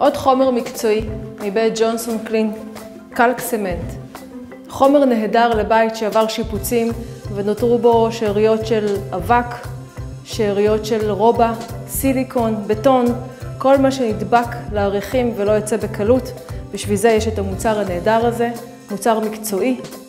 עוד חומר מקצועי מבית ג'ונסון קלין, קלק סמנט. חומר נהדר לבית שעבר שיפוצים ונותרו בו שאריות של אבק, שאריות של רובה, סיליקון, בטון, כל מה שנדבק לעריכים ולא יוצא בקלות. בשביל זה יש את המוצר הנהדר הזה, מוצר מקצועי,